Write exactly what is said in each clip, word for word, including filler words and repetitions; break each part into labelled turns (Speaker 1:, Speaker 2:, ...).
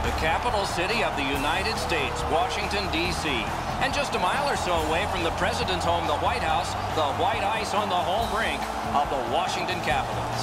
Speaker 1: The capital city of the United States, Washington, D C And just a mile or so away from the president's home, the White House, the white ice on the home rink of the Washington Capitals.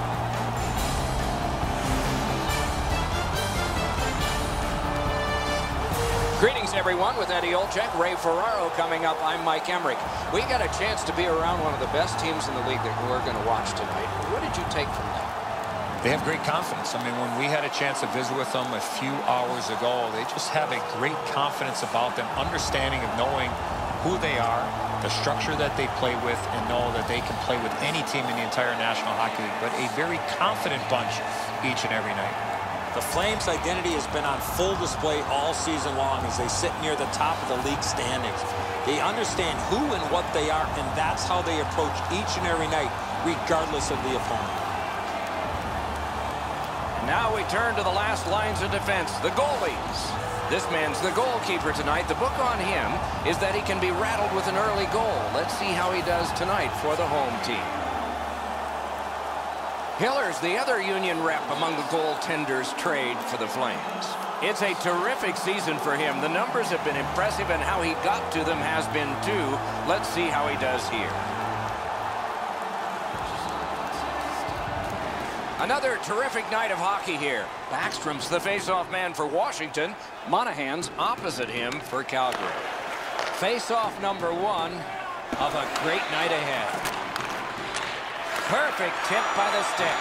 Speaker 1: Greetings, everyone, with Eddie Olczyk, Ray Ferraro coming up. I'm Mike Emrick. We got a chance to be around one of the best teams in the league that we're going to watch tonight. What did you take from that?
Speaker 2: They have great confidence. I mean, when we had a chance to visit with them a few hours ago, they just have a great confidence about them, understanding of knowing who they are, the structure that they play with, and know that they can play with any team in the entire National Hockey League. But a very confident bunch each and every night.
Speaker 3: The Flames' identity has been on full display all season long as they sit near the top of the league standings. They understand who and what they are, and that's how they approach each and every night, regardless of the opponent.
Speaker 1: Now we turn to the last lines of defense, the goalies. This man's the goalkeeper tonight. The book on him is that he can be rattled with an early goal. Let's see how he does tonight for the home team. Hiller's the other Union rep among the goaltenders trade for the Flames. It's a terrific season for him. The numbers have been impressive, and how he got to them has been too. Let's see how he does here. Another terrific night of hockey here. Backstrom's the face-off man for Washington. Monahan's opposite him for Calgary. Face-off number one of a great night ahead. Perfect tip by the stick.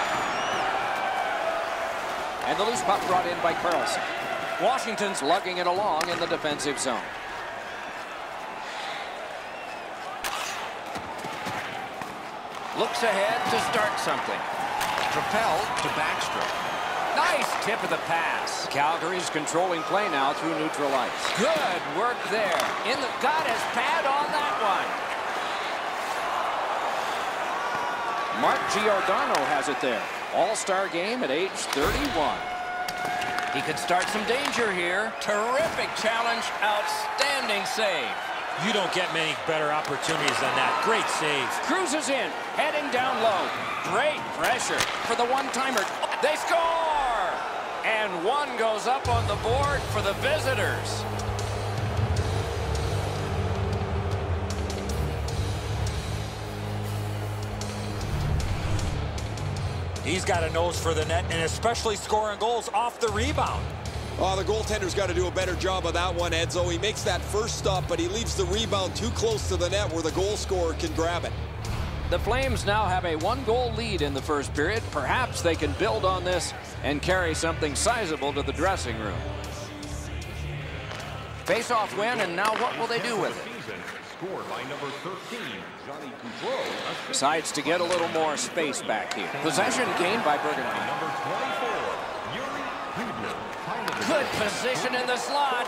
Speaker 1: And the loose puck brought in by Carlson. Washington's lugging it along in the defensive zone. Looks ahead to start something. Propelled to Backstrom. Nice tip of the pass. Calgary's controlling play now through neutral ice. Good work there. In the got his pad on that one. Mark Giordano has it there. All-star game at age thirty-one. He could start some danger here. Terrific challenge. Outstanding save.
Speaker 3: You don't get many better opportunities than that. Great save.
Speaker 1: Cruises in, heading down low. Great pressure for the one-timer. They score! And one goes up on the board for the visitors.
Speaker 3: He's got a nose for the net, and especially scoring goals off the rebound.
Speaker 4: Oh, the goaltender's got to do a better job of that one, Edzo. He makes that first stop, but he leaves the rebound too close to the net where the goal scorer can grab it.
Speaker 1: The Flames now have a one-goal lead in the first period. Perhaps they can build on this and carry something sizable to the dressing room. Face-off win, and now what will they do with it? Decides to get a little more space back here. Possession gained by Bergenheim. Good position in the slot.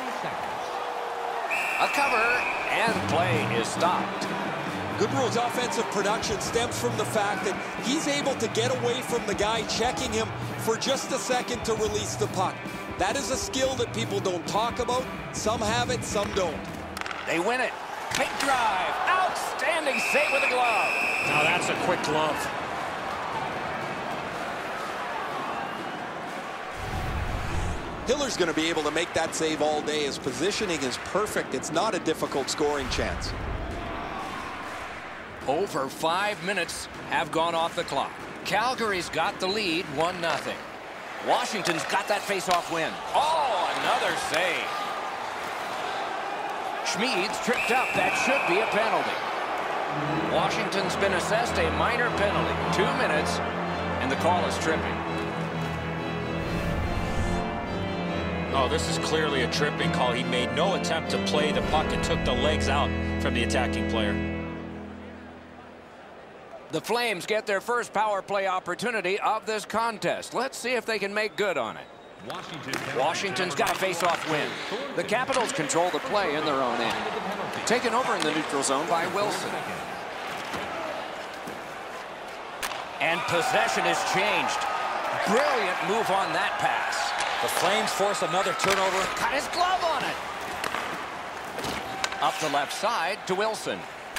Speaker 1: A cover, and play is stopped.
Speaker 4: Goodrow's offensive production stems from the fact that he's able to get away from the guy checking him for just a second to release the puck. That is a skill that people don't talk about. Some have it, some don't.
Speaker 1: They win it. Big drive. Outstanding save with a glove.
Speaker 3: Now that's a quick glove.
Speaker 4: Hiller's going to be able to make that save all day. His positioning is perfect. It's not a difficult scoring chance.
Speaker 1: Over five minutes have gone off the clock. Calgary's got the lead, one nothing. Washington's got that face-off win. Oh, another save. Schmid's tripped up. That should be a penalty. Washington's been assessed a minor penalty. Two minutes, and the call is tripping.
Speaker 3: Oh, this is clearly a tripping call. He made no attempt to play the puck and took the legs out from the attacking player.
Speaker 1: The Flames get their first power play opportunity of this contest. Let's see if they can make good on it. Washington's got a face-off win. The Capitals control the play in their own end. Taken over in the neutral zone by Wilson. And possession is changed. Brilliant move on that pass.
Speaker 3: The Flames force another turnover.
Speaker 1: Got his glove on it. Up the left side to Wilson.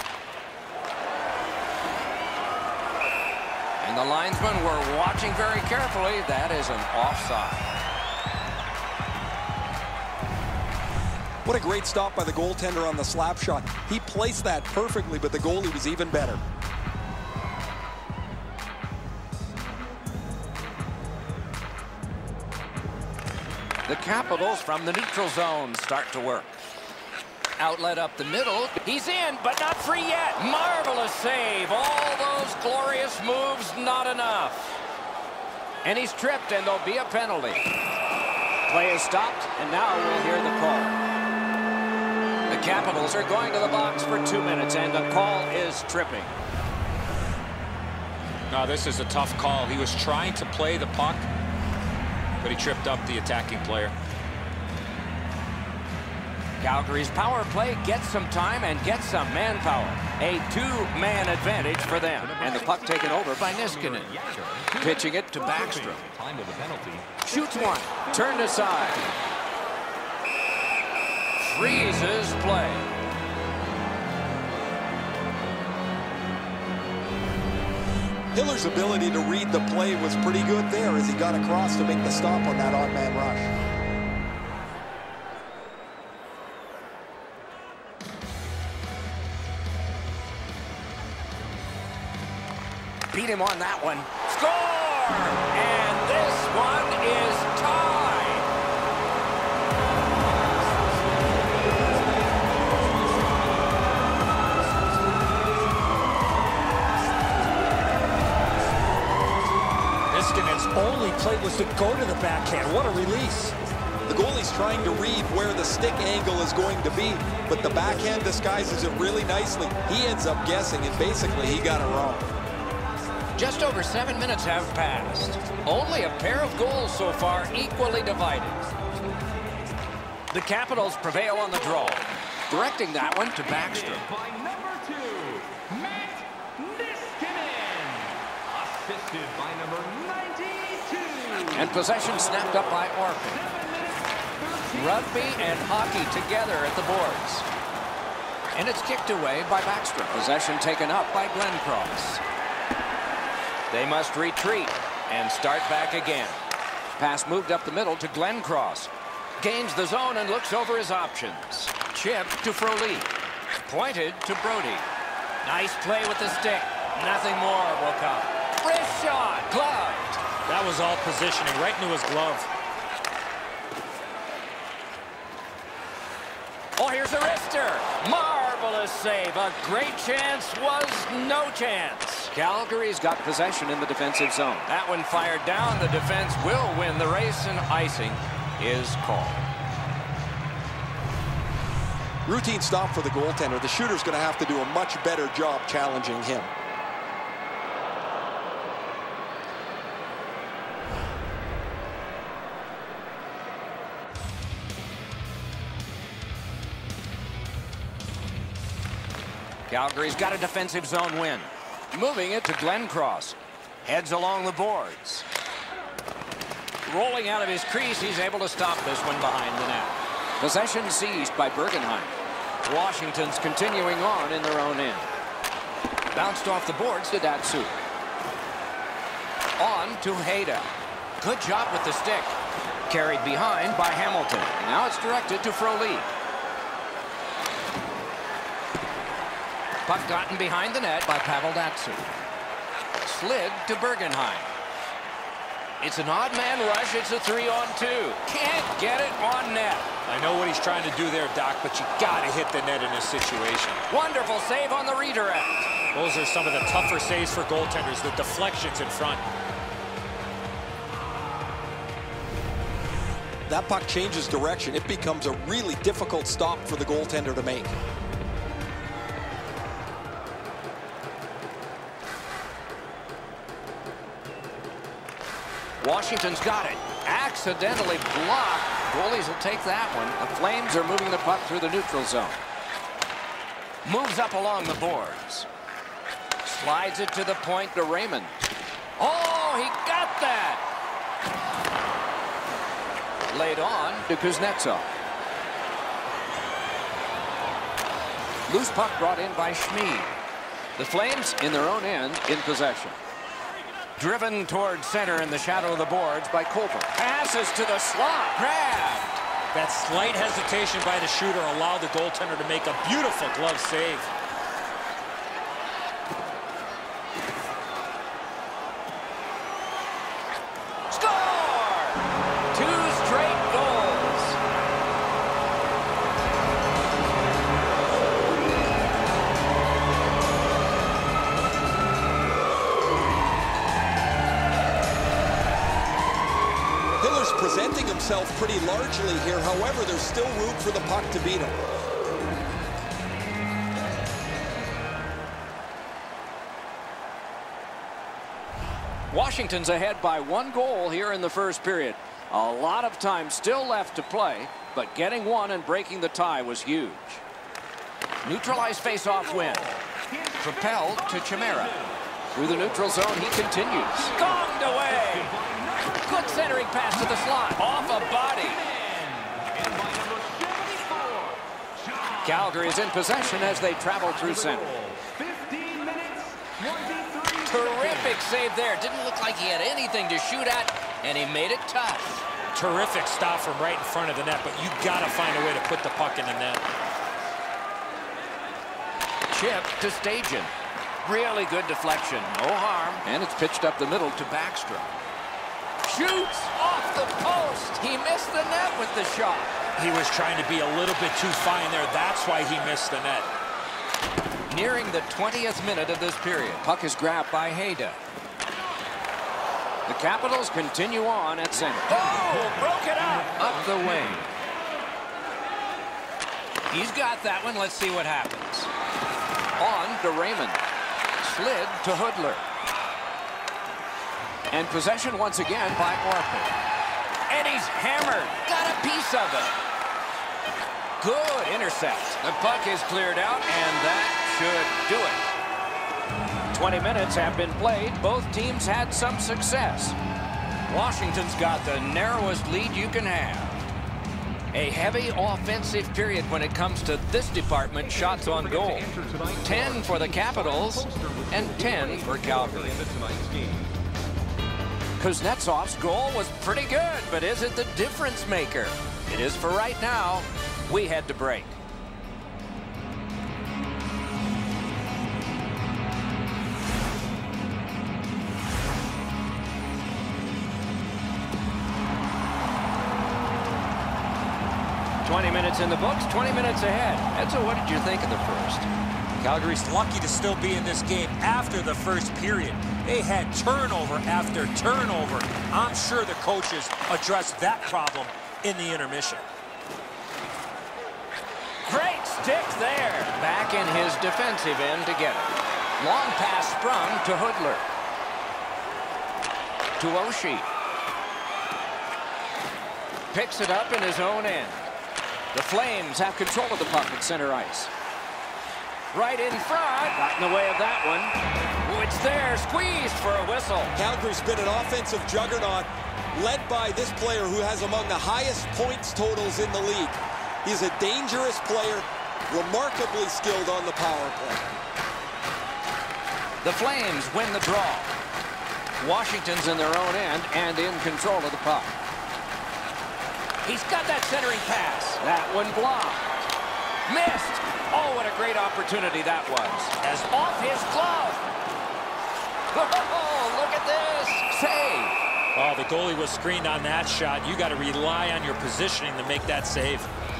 Speaker 1: And the linesmen were watching very carefully. That is an offside.
Speaker 4: What a great stop by the goaltender on the slap shot. He placed that perfectly, but the goalie was even better.
Speaker 1: The Capitals from the neutral zone start to work. Outlet up the middle. He's in, but not free yet. Marvelous save. All those glorious moves, not enough. And he's tripped, and there'll be a penalty. Play is stopped, and now we'll hear the call. The Capitals are going to the box for two minutes, and the call is tripping.
Speaker 2: No, this is a tough call. He was trying to play the puck, but he tripped up the attacking player.
Speaker 1: Calgary's power play gets some time and gets some manpower. A two-man advantage for them. And the puck taken over by Niskanen. Pitching it to Backstrom. Shoots one. Turned aside. Freezes play.
Speaker 4: Hiller's ability to read the play was pretty good there as he got across to make the stop on that odd-man rush.
Speaker 1: Beat him on that one. Score! And this one is tied.
Speaker 3: Niskanen's only play was to go to the backhand. What a release.
Speaker 4: The goalie's trying to read where the stick angle is going to be, but the backhand disguises it really nicely. He ends up guessing, and basically he got it wrong.
Speaker 1: Just over seven minutes have passed. Only a pair of goals so far, equally divided. The Capitals prevail on the draw. Directing that one to Backstrom.
Speaker 5: By number two, Matt Niskanen. Assisted by number ninety-two.
Speaker 1: And possession snapped up by Orpik. Rugby and hockey together at the boards. And it's kicked away by Backstrom. Possession taken up by Glencross. They must retreat and start back again. Pass moved up the middle to Glencross. Gains the zone and looks over his options. Chip to Frolik. Pointed to Brody. Nice play with the stick. Nothing more will come. Wrist shot. Gloved.
Speaker 3: That was all positioning right into his glove.
Speaker 1: Oh, here's a wrister. Marvelous save. A great chance was no chance. Calgary's got possession in the defensive zone. That one fired down. The defense will win the race, and icing is called.
Speaker 4: Routine stop for the goaltender. The shooter's going to have to do a much better job challenging him.
Speaker 1: Calgary's got a defensive zone win. Moving it to Glencross. Heads along the boards. Rolling out of his crease, he's able to stop this one behind the net. Possession seized by Bergenheim. Washington's continuing on in their own end. Bounced off the boards to Datsyuk. On to Hayda. Good job with the stick. Carried behind by Hamilton. Now it's directed to Frolik. Puck gotten behind the net by Pavel Datsyuk. Slid to Bergenheim. It's an odd man rush. It's a three on two. Can't get it on net.
Speaker 3: I know what he's trying to do there, Doc, but you got to hit the net in this situation.
Speaker 1: Wonderful save on the redirect.
Speaker 3: Those are some of the tougher saves for goaltenders, the deflections in front.
Speaker 4: That puck changes direction. It becomes a really difficult stop for the goaltender to make.
Speaker 1: Washington's got it. Accidentally blocked. Goalies will take that one. The Flames are moving the puck through the neutral zone. Moves up along the boards. Slides it to the point to Raymond. Oh, he got that! Laid on to Kuznetsov. Loose puck brought in by Schmid. The Flames in their own end in possession. Driven toward center in the shadow of the boards by Colbert. Passes to the slot. Grabbed.
Speaker 3: That slight hesitation by the shooter allowed the goaltender to make a beautiful glove save.
Speaker 4: Presenting himself pretty largely here. However, there's still room for the puck to beat him.
Speaker 1: Washington's ahead by one goal here in the first period. A lot of time still left to play, but getting one and breaking the tie was huge. Neutralized face-off win. Propelled to Chimera. Through the neutral zone, he continues. Gonged away! Good centering pass to the slot. Off a body. Calgary is in possession as they travel through center. Terrific save there. Didn't look like he had anything to shoot at, and he made it tough.
Speaker 3: Terrific stop from right in front of the net, but you got to find a way to put the puck in the net.
Speaker 1: Chip to Stajan. Really good deflection. No harm. And it's pitched up the middle to Backstrom. Shoots off the post. He missed the net with the shot.
Speaker 3: He was trying to be a little bit too fine there. That's why he missed the net.
Speaker 1: Nearing the twentieth minute of this period. Puck is grabbed by Hayda. The Capitals continue on at center. Oh, broke it up. Up the wing. He's got that one. Let's see what happens. On to Raymond. Slid to Hoodler. And possession once again by Orpik. And he's hammered. Got a piece of it. Good intercept. The puck is cleared out, and that should do it. twenty minutes have been played. Both teams had some success. Washington's got the narrowest lead you can have. A heavy offensive period when it comes to this department, shots on goal. ten for the Capitals and ten for Calgary. Kuznetsov's goal was pretty good, but is it the difference maker? It is for right now. We head to break. twenty minutes in the books, twenty minutes ahead. Edzo, what did you think of the first?
Speaker 3: Calgary's lucky to still be in this game after the first period. They had turnover after turnover. I'm sure the coaches addressed that problem in the intermission.
Speaker 1: Great stick there. Back in his defensive end to get it. Long pass sprung to Hoodler. To Oshie. Picks it up in his own end. The Flames have control of the puck at center ice. Right in front. Got in the way of that one. Oh, it's there. Squeezed for a whistle.
Speaker 4: Calgary's been an offensive juggernaut, led by this player who has among the highest points totals in the league. He's a dangerous player, remarkably skilled on the power play.
Speaker 1: The Flames win the draw. Washington's in their own end and in control of the puck. He's got that centering pass. That one blocked. Missed. Oh, what a great opportunity that was. As off his glove. Oh, look at this. Save.
Speaker 3: Oh, the goalie was screened on that shot. You got to rely on your positioning to make that save.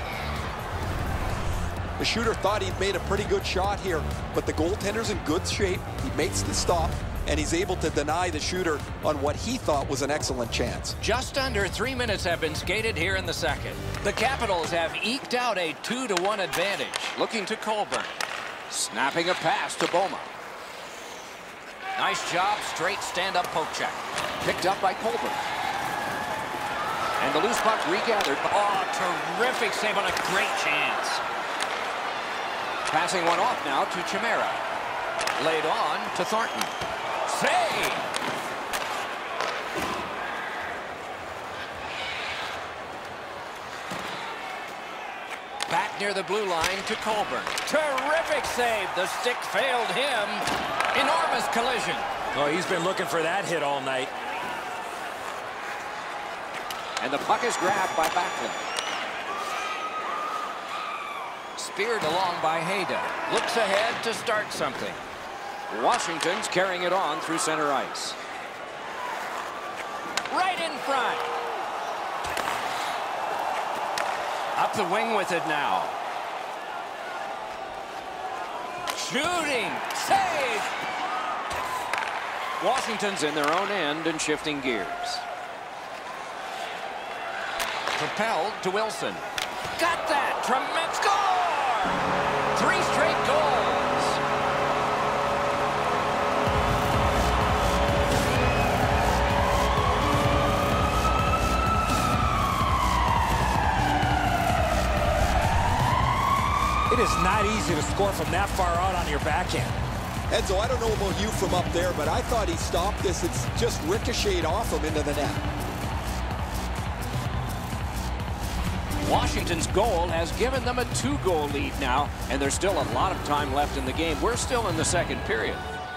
Speaker 4: The shooter thought he'd made a pretty good shot here, but the goaltender's in good shape. He makes the stop, and he's able to deny the shooter on what he thought was an excellent chance.
Speaker 1: Just under three minutes have been skated here in the second. The Capitals have eked out a two to one advantage. Looking to Colburn. Snapping a pass to Boma. Nice job, straight stand-up poke check. Picked up by Colburn. And the loose puck regathered. Oh, terrific save on a great chance. Passing one off now to Chimera. Laid on to Thornton. Save! Back near the blue line to Colburn. Terrific save. The stick failed him. Enormous collision.
Speaker 3: Oh, he's been looking for that hit all night.
Speaker 1: And the puck is grabbed by Backlund. speared along by Hayda. Looks ahead to start something. Washington's carrying it on through center ice. Right in front. Up the wing with it now. Shooting. Save. Washington's in their own end and shifting gears. Propelled to Wilson. Got that. Tremendous score. Three straight goals.
Speaker 3: It is not easy to score from that far out on your backhand.
Speaker 4: Enzo, I don't know about you from up there, but I thought he stopped this. It's just ricocheted off him into the net.
Speaker 1: Washington's goal has given them a two-goal lead now, and there's still a lot of time left in the game. We're still in the second period.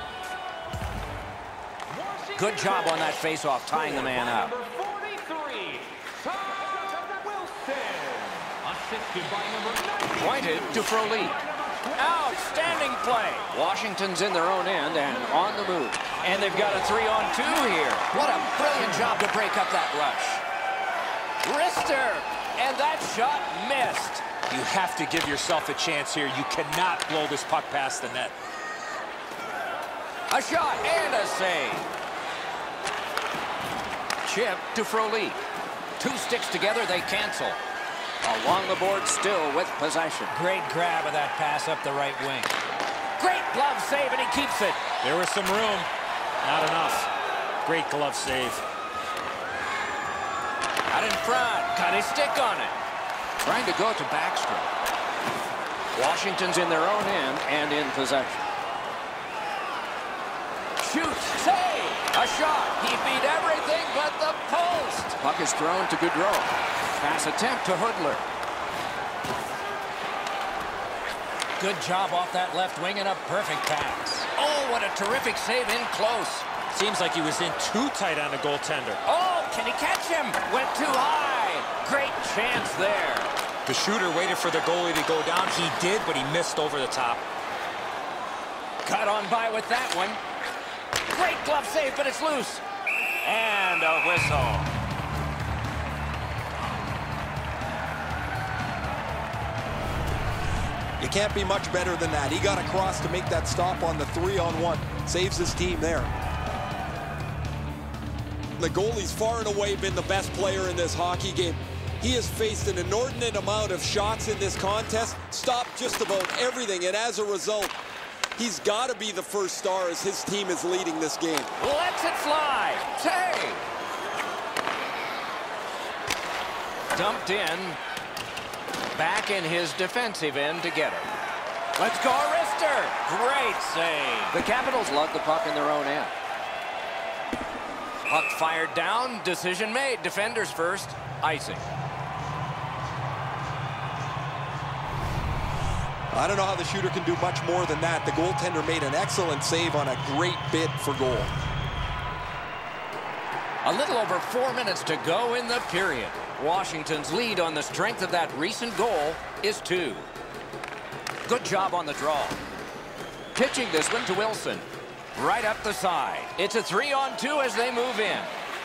Speaker 1: Good job on that face-off, tying the man up.
Speaker 5: Number forty-three, Tom Wilson. Assisted by number nineteen.
Speaker 1: Pointed to Frolik. Outstanding play. Washington's in their own end and on the move. And they've got a three-on-two here. What a brilliant job to break up that rush. Wrister. And that shot missed.
Speaker 3: You have to give yourself a chance here. You cannot blow this puck past the net.
Speaker 1: A shot and a save. Chip to Frolik. Two sticks together, they cancel. Along the board still with possession. Great grab of that pass up the right wing. Great glove save, and he keeps it.
Speaker 3: There was some room. Not enough. Great glove save.
Speaker 1: Out in front, got his stick on it. Trying to go to Backstrom. Washington's in their own end and in possession. Shoots, save, a shot. He beat everything but the post. Puck is thrown to Gaudreau. Pass attempt to Hoodler. Good job off that left wing and a perfect pass. Oh, what a terrific save in close.
Speaker 3: Seems like he was in too tight on the goaltender.
Speaker 1: Oh, can he catch him? Went too high. Great chance there.
Speaker 3: The shooter waited for the goalie to go down. He did, but he missed over the top.
Speaker 1: Cut on by with that one. Great glove save, but it's loose. And a whistle.
Speaker 4: You can't be much better than that. He got across to make that stop on the three-on-one. Saves his team there. The goalie's far and away been the best player in this hockey game. He has faced an inordinate amount of shots in this contest, stopped just about everything, and as a result, he's got to be the first star as his team is leading this game.
Speaker 1: Lets it fly. Save. Dumped in. Back in his defensive end to get it. Let's go, Wrister. Great save. The Capitals lug the puck in their own end. Puck fired down. Decision made. Defenders first. Icing.
Speaker 4: I don't know how the shooter can do much more than that. The goaltender made an excellent save on a great bid for goal.
Speaker 1: A little over four minutes to go in the period. Washington's lead on the strength of that recent goal is two. Good job on the draw. Pitching this one to Wilson. Right up the side. It's a three-on-two as they move in.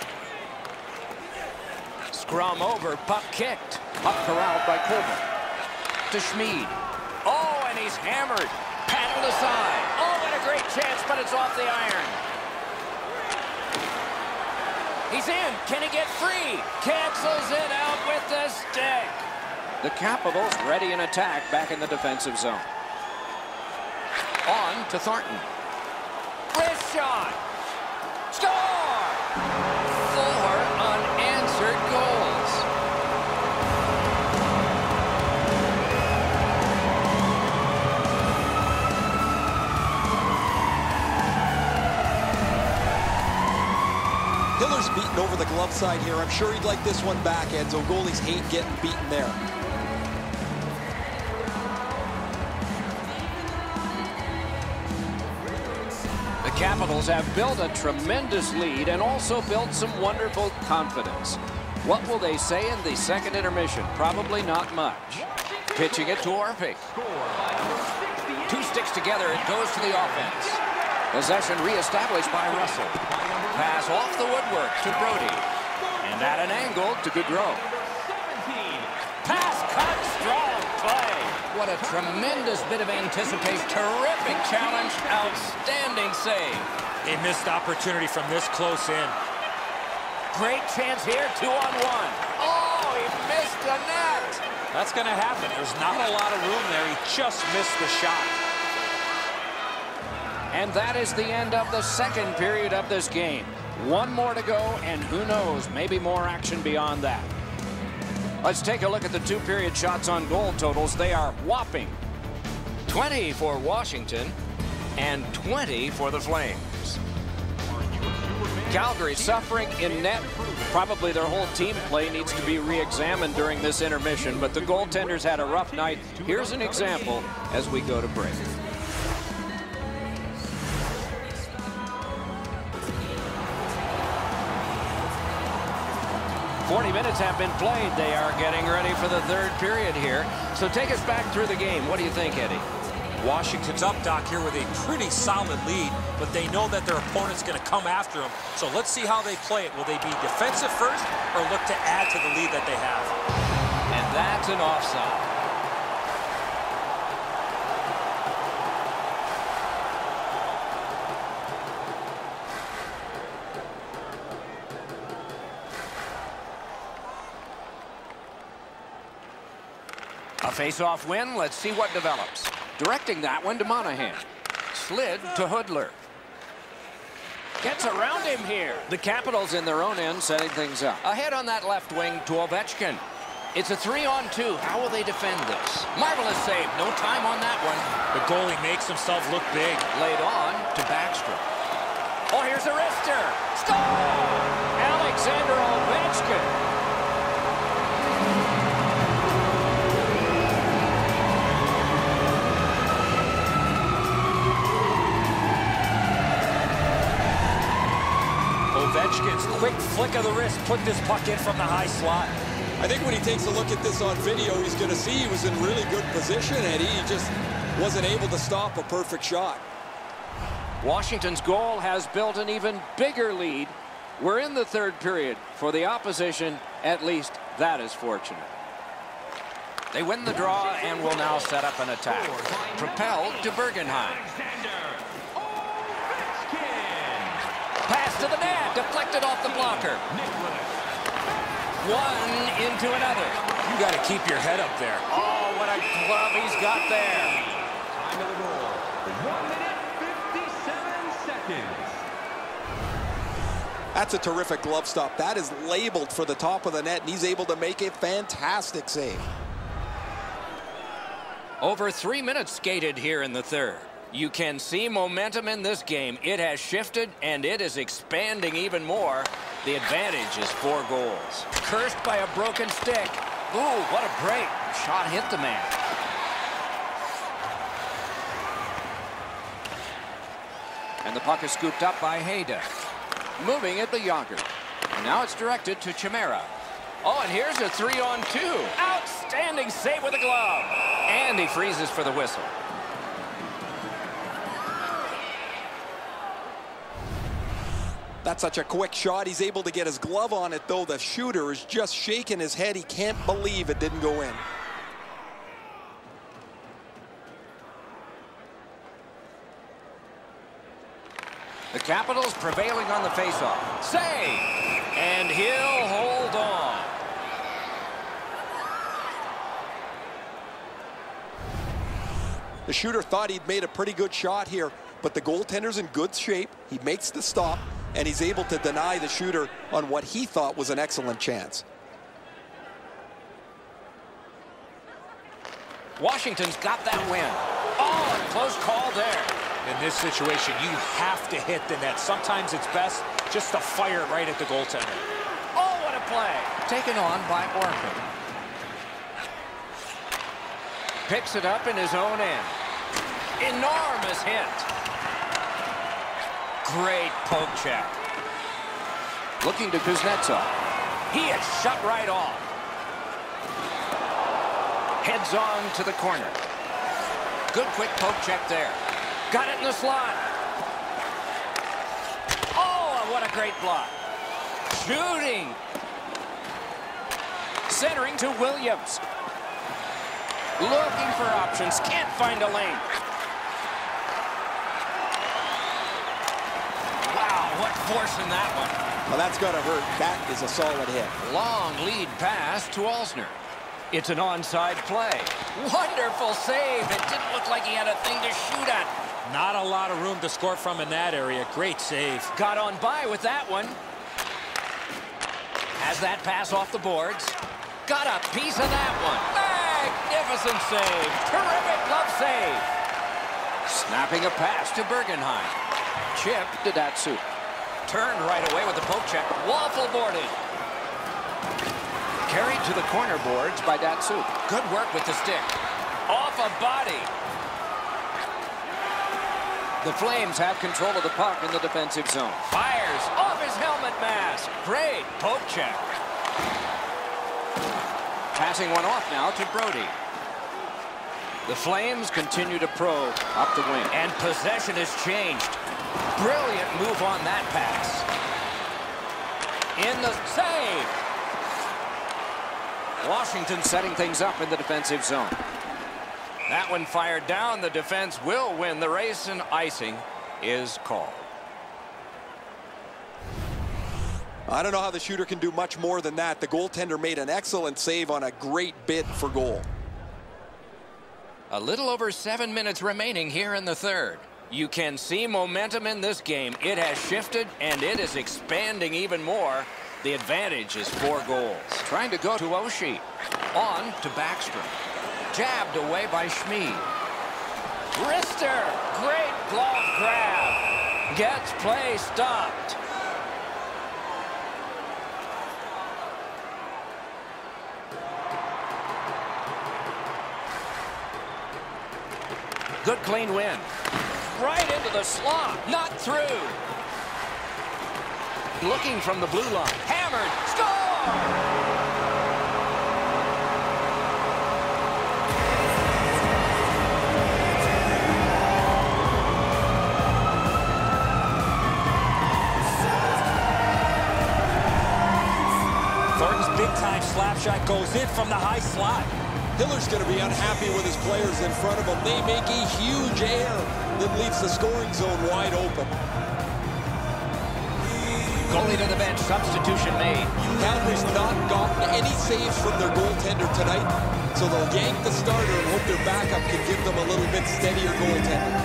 Speaker 1: Scrum over, puck kicked. Puck corralled by Colbert. To Schmid. Oh, and he's hammered. Paddled aside. Oh, what a great chance, but it's off the iron. He's in. Can he get free? Cancels it out with the stick. The Capitals ready in attack back in the defensive zone. On to Thornton. Wrist shot. Score! Four unanswered goals.
Speaker 4: Hiller's beaten over the glove side here. I'm sure he'd like this one back, Enzo. Goalies hate getting beaten there.
Speaker 1: The Capitals have built a tremendous lead and also built some wonderful confidence. What will they say in the second intermission? Probably not much. Pitching it to Orpik. Two sticks together, it goes to the offense. Possession reestablished by Russell. Pass off the woodwork to Brody. And at an angle to Gaudreau. Pass cut, strong play. What a tremendous bit of anticipation. Terrific challenge, outstanding save.
Speaker 3: A missed opportunity from this close in.
Speaker 1: Great chance here, two on one. Oh, he missed the net.
Speaker 3: That's going to happen. There's not a lot of room there. He just missed the shot.
Speaker 1: And that is the end of the second period of this game. One more to go, and who knows, maybe more action beyond that. Let's take a look at the two-period shots on goal totals. They are whopping. twenty for Washington and twenty for the Flames. Calgary suffering in net. Probably their whole team play needs to be re-examined during this intermission, but the goaltenders had a rough night. Here's an example as we go to break. forty minutes have been played. They are getting ready for the third period here. So take us back through the game. What do you think, Eddie?
Speaker 3: Washington's up, Doc, here with a pretty solid lead, but they know that their opponent's going to come after them. So let's see how they play it. Will they be defensive first or look to add to the lead that they have?
Speaker 1: And that's an offside. A face-off win. Let's see what develops. Directing that one to Monahan. Slid to Hoodler. Gets around him here. The Capitals in their own end setting things up. Ahead on that left wing to Ovechkin. It's a three on two. How will they defend this? Marvelous save. No time on that one.
Speaker 3: The goalie makes himself look big.
Speaker 1: Laid on to Backstrom. Oh, here's a wrister. Stop! Alexander Ovechkin.
Speaker 3: Ovechkin's quick flick of the wrist put this puck in from the high slot.
Speaker 4: I think when he takes a look at this on video, he's going to see he was in really good position, Eddie. He just wasn't able to stop a perfect shot.
Speaker 1: Washington's goal has built an even bigger lead. We're in the third period. For the opposition, at least that is fortunate. They win the draw and will now set up an attack. Propelled to Bergenheim. Pass to the net, deflected off the blocker. One into another.
Speaker 3: You got to keep your head up there.
Speaker 1: Oh, what a glove he's got there.
Speaker 5: Time of the goal. One minute, fifty-seven seconds.
Speaker 4: That's a terrific glove stop. That is labeled for the top of the net, and he's able to make a fantastic save.
Speaker 1: Over three minutes skated here in the third. You can see momentum in this game. It has shifted, and it is expanding even more. The advantage is four goals. Cursed by a broken stick. Ooh, what a break. Shot hit the man. And the puck is scooped up by Hayda. Moving it to Yager. And now it's directed to Chimera. Oh, and here's a three on two. Outstanding save with a glove. And he freezes for the whistle.
Speaker 4: That's such a quick shot. He's able to get his glove on it, though. The shooter is just shaking his head. He can't believe it didn't go in.
Speaker 1: The Capitals prevailing on the faceoff. Save! And he'll hold on.
Speaker 4: The shooter thought he'd made a pretty good shot here, but the goaltender's in good shape. He makes the stop, and he's able to deny the shooter on what he thought was an excellent chance.
Speaker 1: Washington's got that win. Oh, a close call there.
Speaker 3: In this situation, you have to hit the net. Sometimes it's best just to fire it right at the goaltender.
Speaker 1: Oh, what a play. Taken on by Orpik. Picks it up in his own end. Enormous hit. Great poke check. Looking to Kuznetsov. He is shut right off. Heads on to the corner. Good quick poke check there. Got it in the slot. Oh, what a great block. Shooting. Centering to Williams. Looking for options. Can't find a lane. Wow, what force in that one.
Speaker 4: Well, that's going to hurt. That is a solid hit.
Speaker 1: Long lead pass to Alzner. It's an onside play. Wonderful save. It didn't look like he had a thing to shoot at.
Speaker 3: Not a lot of room to score from in that area. Great save.
Speaker 1: Got on by with that one. Has that pass off the boards. Got a piece of that one. Magnificent save. Terrific glove save. Snapping a pass to Bergenheim. Chip to Datsyuk. Turned right away with the poke check. Waffle boarded. Carried to the corner boards by Datsyuk. Good work with the stick. Off a body. The Flames have control of the puck in the defensive zone. Fires off his helmet mask. Great poke check. Passing one off now to Brody. The Flames continue to probe up the wing. And possession has changed. Brilliant move on that pass. In the save. Washington setting things up in the defensive zone. That one fired down. The defense will win the race, and icing is called.
Speaker 4: I don't know how the shooter can do much more than that. The goaltender made an excellent save on a great bid for goal.
Speaker 1: A little over seven minutes remaining here in the third. You can see momentum in this game. It has shifted, and it is expanding even more. The advantage is four goals. Trying to go to Oshie. On to Backstrom. Jabbed away by Schmid. Rister. Great glove grab. Gets play stopped. Good clean win. Right into the slot. Not through. Looking from the blue line. Hammered. Score!
Speaker 3: Thornton's big-time slap shot goes in from the high slot.
Speaker 4: Hiller's going to be unhappy with his players in front of him. They make a huge error that leaves the scoring zone wide open.
Speaker 1: Goalie to the bench. Substitution made.
Speaker 4: Calgary's not gotten any saves from their goaltender tonight, so they'll yank the starter and hope their backup can give them a little bit steadier goaltender.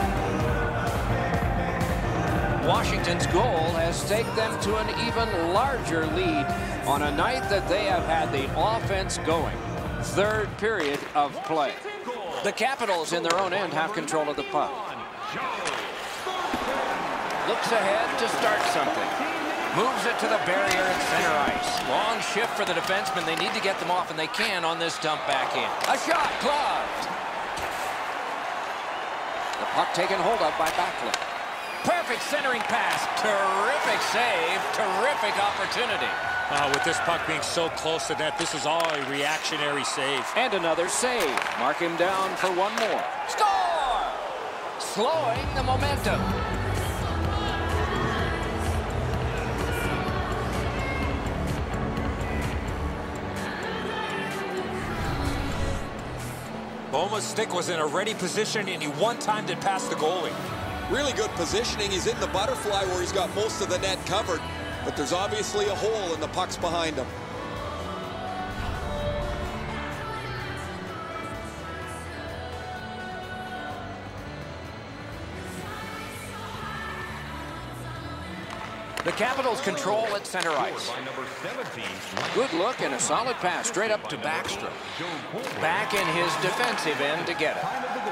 Speaker 1: Washington's goal has taken them to an even larger lead on a night that they have had the offense going. Third period of play. The Capitals in their own end have control of the puck. Looks ahead to start something. Moves it to the barrier at center ice. Long shift for the defensemen. They need to get them off, and they can on this dump back in. A shot gloved. The puck taken hold of by Backlund. Perfect centering pass. Terrific save. Terrific opportunity.
Speaker 3: Uh, with this puck being so close to net, this is all a reactionary save.
Speaker 1: And another save. Mark him down for one more. Score! Slowing the momentum.
Speaker 3: Boma's stick was in a ready position, and he one-timed it past the goalie.
Speaker 4: Really good positioning. He's in the butterfly where he's got most of the net covered, but there's obviously a hole and the puck's behind him.
Speaker 1: The Capitals control at center ice. Good look and a solid pass straight up to Backstrom. Back in his defensive end to get it.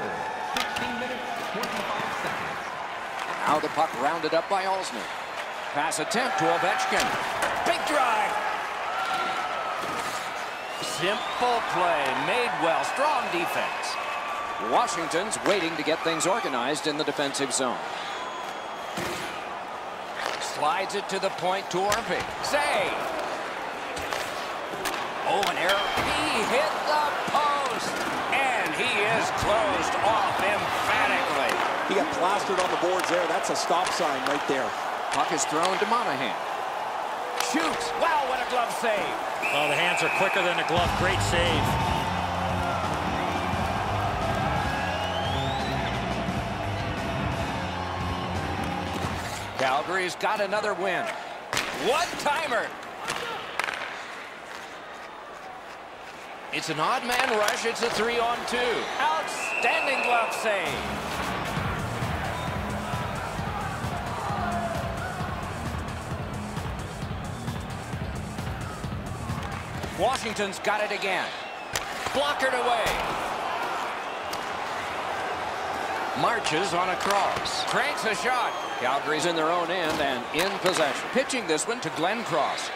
Speaker 1: Now the puck rounded up by Alzner. Pass attempt to Ovechkin. Big drive. Simple play. Made well. Strong defense. Washington's waiting to get things organized in the defensive zone. Slides it to the point to Orpik. Save. Oh, an error. He hit the post.
Speaker 4: plastered on the boards there. That's a stop sign right there.
Speaker 1: Puck is thrown to Monahan. Shoots. Wow, what a glove save.
Speaker 3: Oh, the hands are quicker than the glove. Great save.
Speaker 1: Calgary's got another win. One-timer. It's an odd man rush. It's a three-on-two. Outstanding glove save. Washington's got it again. Blockered away. Marches on a cross. Cranks a shot. Calgary's in their own end and in possession. Pitching this one to Glenn Cross.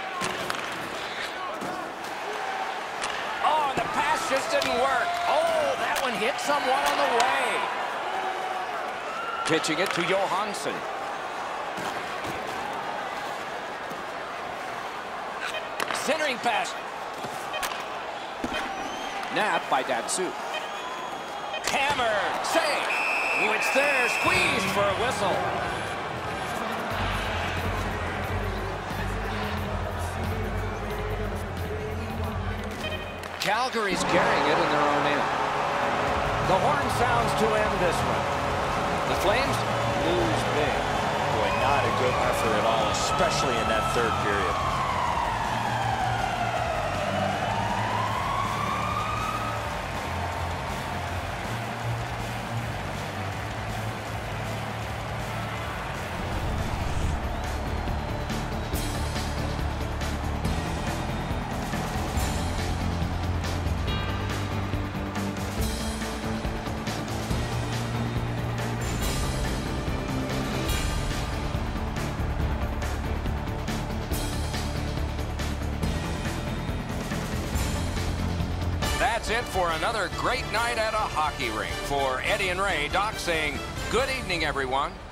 Speaker 1: Oh, the pass just didn't work. Oh, that one hit someone on the way. Pitching it to Johansson. Centering pass. Nap by Datsu. Hammer. Save. Oh, it's there. Squeezed for a whistle. Calgary's carrying it in their own end. The horn sounds to end this one. The Flames lose big.
Speaker 3: Boy, not a good effort at all, especially in that third period.
Speaker 1: That's it for another great night at a hockey rink. For Eddie and Ray, Doc saying good evening, everyone.